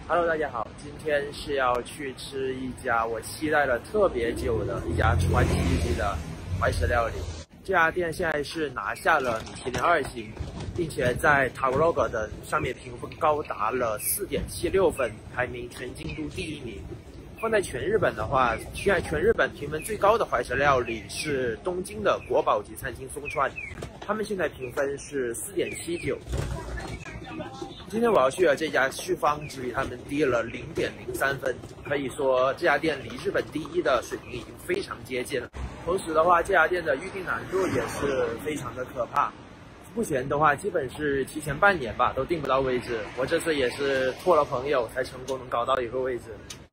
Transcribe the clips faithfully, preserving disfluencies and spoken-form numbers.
Hello， 大家好，今天是要去吃一家我期待了特别久的一家川西级的怀石料理。这家店现在是拿下了米其林二星，并且在 Tagalog 的上面评分高达了 四点七六分，排名全京都第一名。放在全日本的话，现在全日本评分最高的怀石料理是东京的国宝级餐厅松川，他们现在评分是 四点七九。今天我要去的这家旭方只比他们低了 零点零三分，可以说这家店离日本第一的水平已经非常接近了。同时的话，这家店的预订难度也是非常的可怕，目前的话基本是提前半年吧都订不到位置。我这次也是托了朋友才成功能搞到一个位置。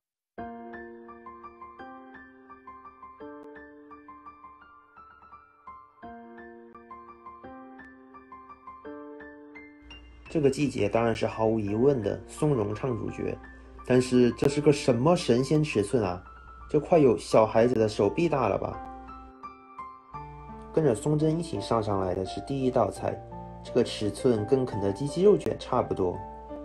这个季节当然是毫无疑问的松茸唱主角，但是这是个什么神仙尺寸啊？这快有小孩子的手臂大了吧？跟着松珍一起上上来的是第一道菜，这个尺寸跟肯德基鸡肉卷差不多。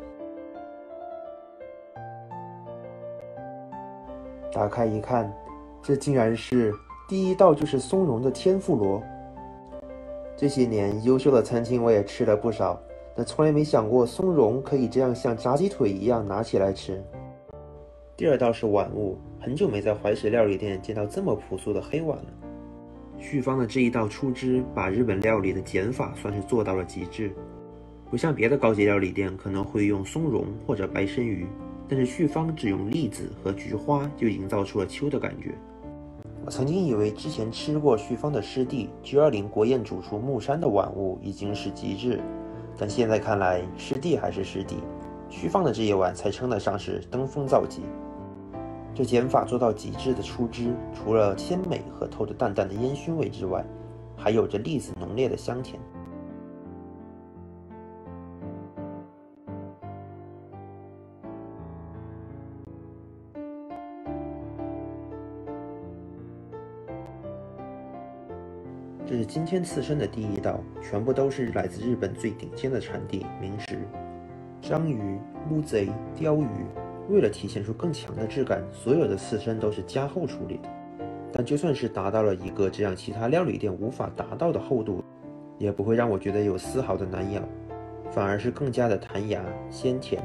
打开一看，这竟然是第一道就是松茸的天妇罗。这些年优秀的餐厅我也吃了不少，但从来没想过松茸可以这样像炸鸡腿一样拿起来吃。第二道是碗物，很久没在怀石料理店见到这么朴素的黑碗了。旭方的这一道出汁把日本料理的减法算是做到了极致，不像别的高级料理店可能会用松茸或者白参鱼，但是旭方只用栗子和菊花就营造出了秋的感觉。我曾经以为之前吃过旭方的师弟九二零国宴主厨木山的碗物已经是极致，但现在看来，师弟还是师弟，旭方的这一碗才称得上是登峰造极。这减法做到极致的出汁，除了鲜美和透着淡淡的烟熏味之外，还有着栗子浓烈的香甜。这是今天刺身的第一道，全部都是来自日本最顶尖的产地名食，章鱼、乌贼、鲷鱼。为了体现出更强的质感，所有的刺身都是加厚处理的。但就算是达到了一个这样其他料理店无法达到的厚度，也不会让我觉得有丝毫的难咬，反而是更加的弹牙鲜甜。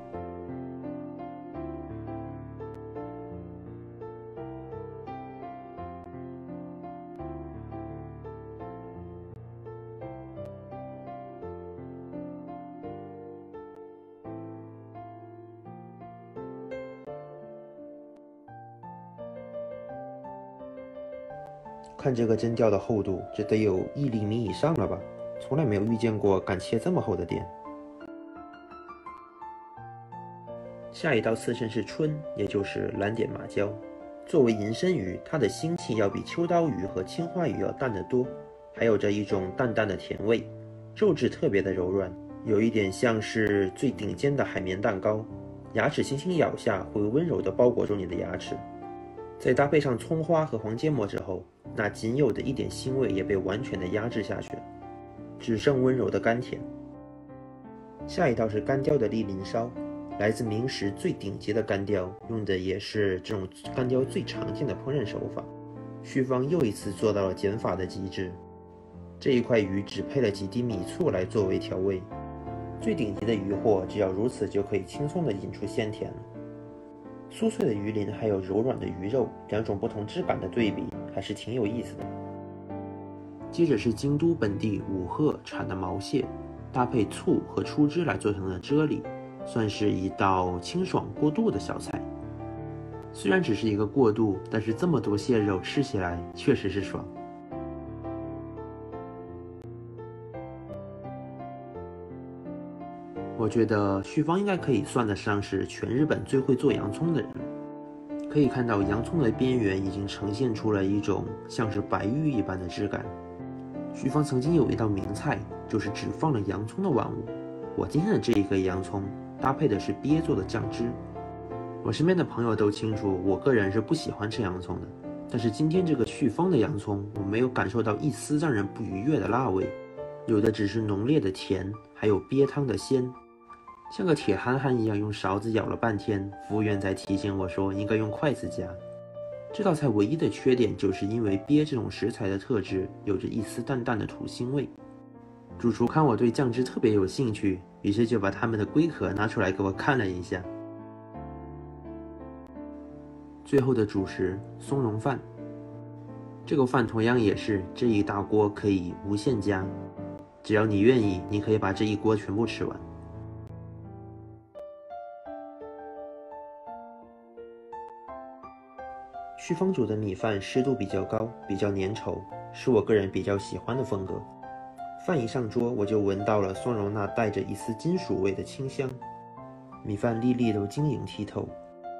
看这个针雕的厚度，这得有一厘米以上了吧？从来没有遇见过敢切这么厚的店。下一道刺身是春，也就是蓝点马鲛。作为银参鱼，它的腥气要比秋刀鱼和青花鱼要淡得多，还有着一种淡淡的甜味，肉质特别的柔软，有一点像是最顶尖的海绵蛋糕，牙齿轻轻咬下会温柔地包裹住你的牙齿。再搭配上葱花和黄芥末之后，那仅有的一点腥味也被完全的压制下去了，只剩温柔的甘甜。下一道是干雕的莅临烧，来自明石最顶级的干雕，用的也是这种干雕最常见的烹饪手法。旭方又一次做到了减法的极致，这一块鱼只配了几滴米醋来作为调味，最顶级的鱼货只要如此就可以轻松的引出鲜甜了。酥脆的鱼鳞还有柔软的鱼肉，两种不同质感的对比还是挺有意思的。接着是京都本地五鹤产的毛蟹，搭配醋和出汁来做成了啫喱，算是一道清爽过渡的小菜。虽然只是一个过渡，但是这么多蟹肉吃起来确实是爽。我觉得旭方应该可以算得上是全日本最会做洋葱的人。可以看到洋葱的边缘已经呈现出了一种像是白玉一般的质感。旭方曾经有一道名菜，就是只放了洋葱的碗物。我今天的这一个洋葱搭配的是鳖做的酱汁。我身边的朋友都清楚，我个人是不喜欢吃洋葱的，但是今天这个旭方的洋葱，我没有感受到一丝让人不愉悦的辣味，有的只是浓烈的甜，还有鳖汤的鲜。 像个铁憨憨一样用勺子舀了半天，服务员才提醒我说应该用筷子夹。这道菜唯一的缺点就是因为鳖这种食材的特质有着一丝淡淡的土腥味。主厨看我对酱汁特别有兴趣，于是就把他们的龟壳拿出来给我看了一下。最后的主食松茸饭，这个饭同样也是这一大锅可以无限加，只要你愿意，你可以把这一锅全部吃完。旭芳煮的米饭湿度比较高，比较粘稠，是我个人比较喜欢的风格。饭一上桌，我就闻到了松茸那带着一丝金属味的清香，米饭粒粒都晶莹剔透。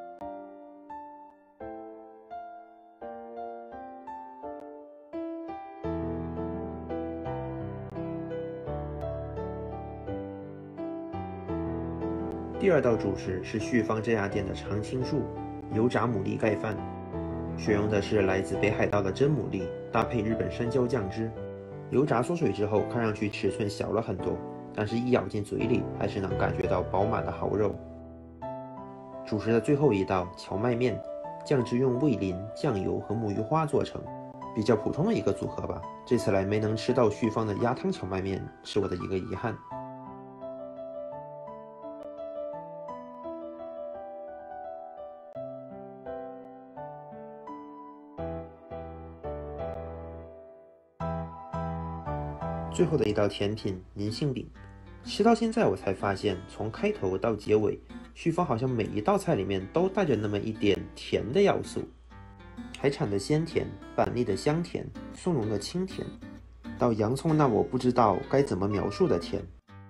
第二道主食是旭芳这家店的常青树油炸牡蛎盖饭，选用的是来自北海道的真牡蛎，搭配日本山椒酱汁。油炸缩水之后，看上去尺寸小了很多，但是一咬进嘴里，还是能感觉到饱满的蚝肉。主食的最后一道荞麦面，酱汁用味淋、酱油和木鱼花做成，比较普通的一个组合吧。这次来没能吃到旭芳的鸭汤荞麦面，是我的一个遗憾。最后的一道甜品银杏饼，吃到现在我才发现，从开头到结尾，旭芳好像每一道菜里面都带着那么一点甜的要素。海产的鲜甜，板栗的香甜，松茸的清甜，到洋葱那我不知道该怎么描述的甜。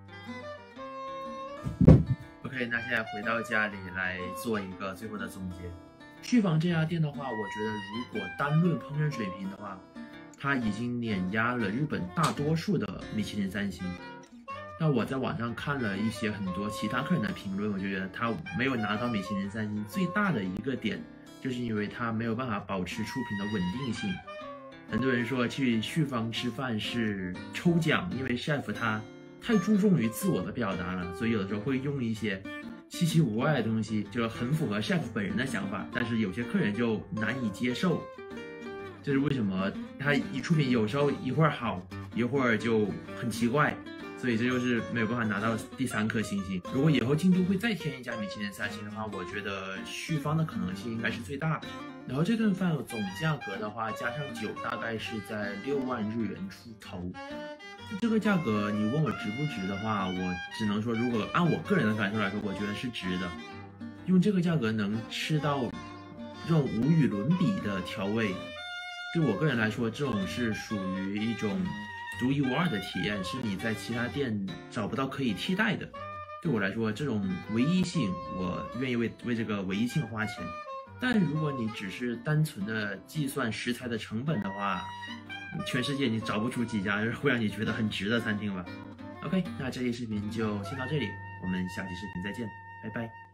OK， 那现在回到家里来做一个最后的总结。旭芳这家店的话，我觉得如果单论烹饪水平的话，它已经碾压了日本大多数的米其林三星。那我在网上看了一些很多其他客人的评论，我就觉得它没有拿到米其林三星最大的一个点，就是因为它没有办法保持出品的稳定性。很多人说去旭芳吃饭是抽奖，因为 chef 他太注重于自我的表达了，所以有的时候会用一些稀奇古怪的东西，就很符合 chef 本人的想法，但是有些客人就难以接受。这是为什么它一出品有时候一会儿好，一会儿就很奇怪，所以这就是没有办法拿到第三颗星星。如果以后京都会再添一家米其林三星的话，我觉得旭芳的可能性应该是最大的。然后这顿饭总价格的话，加上酒大概是在六万日元出头。这个价格你问我值不值的话，我只能说，如果按我个人的感受来说，我觉得是值的。用这个价格能吃到这种无与伦比的调味，对我个人来说，这种是属于一种独一无二的体验，是你在其他店找不到可以替代的。对我来说，这种唯一性，我愿意为为这个唯一性花钱。但如果你只是单纯的计算食材的成本的话，全世界你找不出几家会让你觉得很值的餐厅吧。OK， 那这期视频就先到这里，我们下期视频再见，拜拜。